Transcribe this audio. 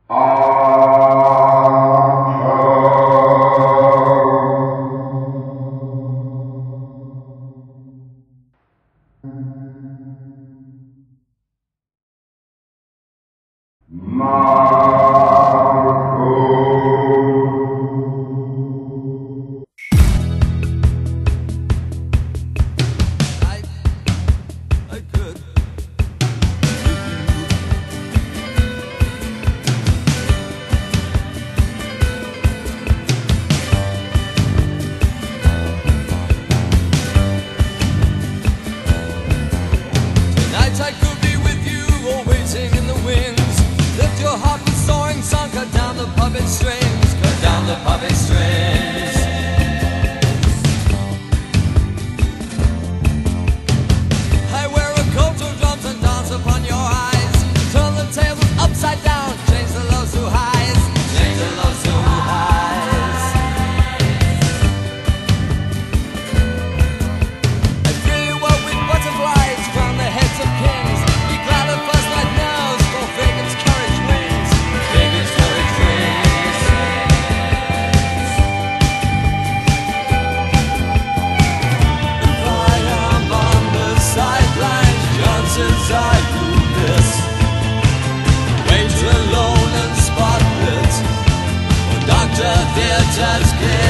I could be with you, or waiting in the wings. Lift your heart with soaring song, cut down the puppet strings, cut down the puppet strings. I wear a coat of drums and dance upon your eyes. Turn the tables upside down, change the lows to highs, change the lows to highs. I fill you up with butterflies, crown the heads of kings. Be glad of first night nerves, for Fagan's courage wins, Fagan's courage wins. If I am on the sidelines, chances are you miss. Wait alone and spotlit, Dr. Theater's kid.